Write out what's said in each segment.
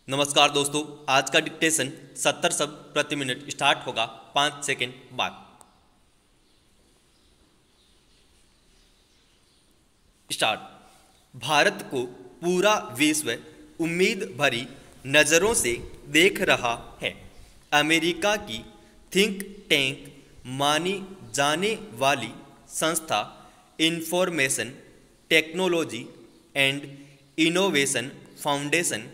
नमस्कार दोस्तों, आज का डिक्टेशन 70 शब्द प्रति मिनट स्टार्ट होगा 5 सेकेंड बाद। स्टार्ट। भारत को पूरा विश्व उम्मीद भरी नज़रों से देख रहा है। अमेरिका की थिंक टैंक मानी जाने वाली संस्था information technology and innovation foundation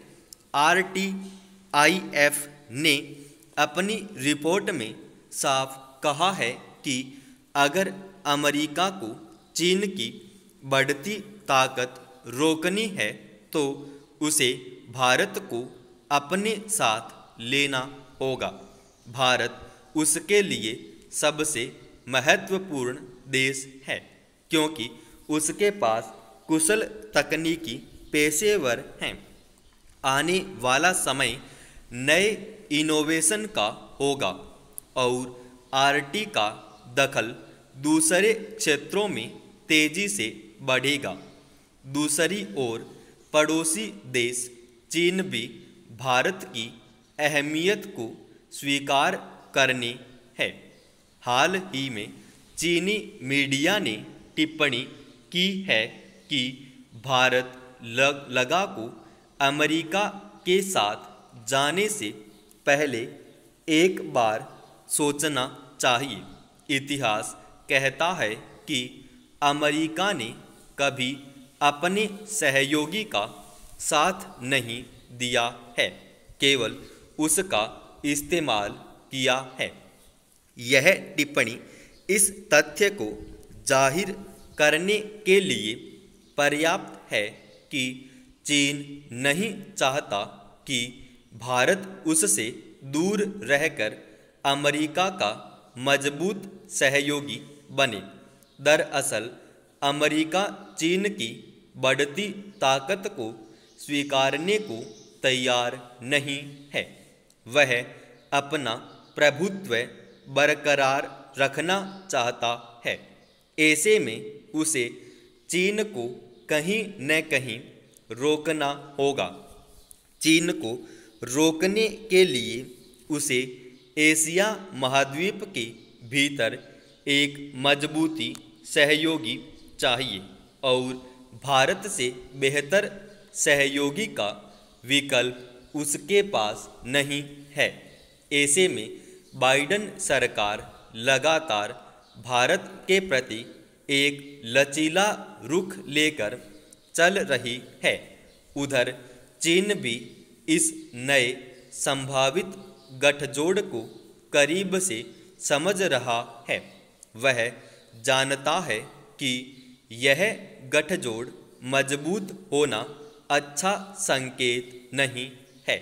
RTIF ने अपनी रिपोर्ट में साफ कहा है कि अगर अमेरिका को चीन की बढ़ती ताकत रोकनी है तो उसे भारत को अपने साथ लेना होगा। भारत उसके लिए सबसे महत्वपूर्ण देश है क्योंकि उसके पास कुशल तकनीकी पेशेवर हैं। आने वाला समय नए इनोवेशन का होगा और RT का दखल दूसरे क्षेत्रों में तेजी से बढ़ेगा। दूसरी ओर पड़ोसी देश चीन भी भारत की अहमियत को स्वीकार करने है। हाल ही में चीनी मीडिया ने टिप्पणी की है कि भारत लगा को अमेरिका के साथ जाने से पहले एक बार सोचना चाहिए। इतिहास कहता है कि अमेरिका ने कभी अपने सहयोगी का साथ नहीं दिया है, केवल उसका इस्तेमाल किया है। यह टिप्पणी इस तथ्य को जाहिर करने के लिए पर्याप्त है कि चीन नहीं चाहता कि भारत उससे दूर रहकर अमेरिका का मजबूत सहयोगी बने। दरअसल अमेरिका चीन की बढ़ती ताकत को स्वीकारने को तैयार नहीं है। वह अपना प्रभुत्व बरकरार रखना चाहता है। ऐसे में उसे चीन को कहीं न कहीं रोकना होगा। चीन को रोकने के लिए उसे एशिया महाद्वीप के भीतर एक मजबूती सहयोगी चाहिए और भारत से बेहतर सहयोगी का विकल्प उसके पास नहीं है। ऐसे में बाइडेन सरकार लगातार भारत के प्रति एक लचीला रुख लेकर चल रही है। उधर चीन भी इस नए संभावित गठजोड़ को करीब से समझ रहा है। वह जानता है कि यह गठजोड़ मजबूत होना अच्छा संकेत नहीं है।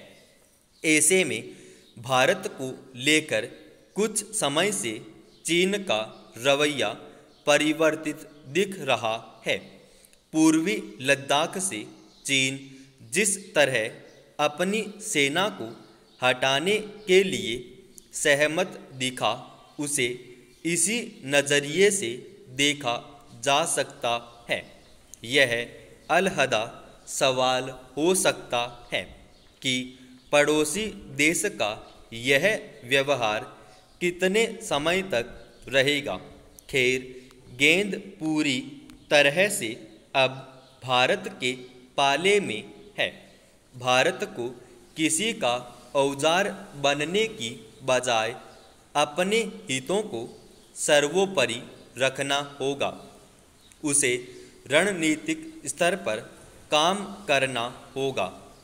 ऐसे में भारत को लेकर कुछ समय से चीन का रवैया परिवर्तित दिख रहा है। पूर्वी लद्दाख से चीन जिस तरह अपनी सेना को हटाने के लिए सहमत दिखा, उसे इसी नज़रिए से देखा जा सकता है। यह अलहदा सवाल हो सकता है कि पड़ोसी देश का यह व्यवहार कितने समय तक रहेगा। खैर, गेंद पूरी तरह से अब भारत के पाले में है। भारत को किसी का औजार बनने की बजाय अपने हितों को सर्वोपरि रखना होगा। उसे रणनीतिक स्तर पर काम करना होगा।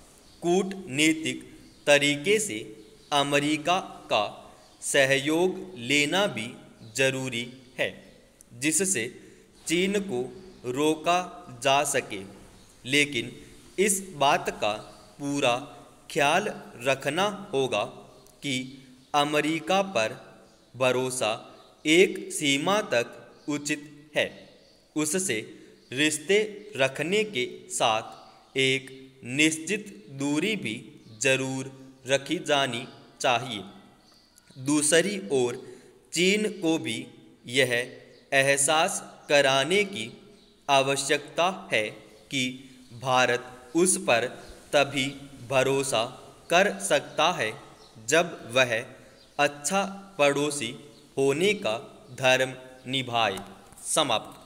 कूटनीतिक तरीके से अमेरिका का सहयोग लेना भी जरूरी है, जिससे चीन को रोका जा सके। लेकिन इस बात का पूरा ख्याल रखना होगा कि अमेरिका पर भरोसा एक सीमा तक उचित है। उससे रिश्ते रखने के साथ एक निश्चित दूरी भी जरूर रखी जानी चाहिए। दूसरी ओर चीन को भी यह एहसास कराने की आवश्यकता है कि भारत उस पर तभी भरोसा कर सकता है जब वह अच्छा पड़ोसी होने का धर्म निभाए। समाप्त।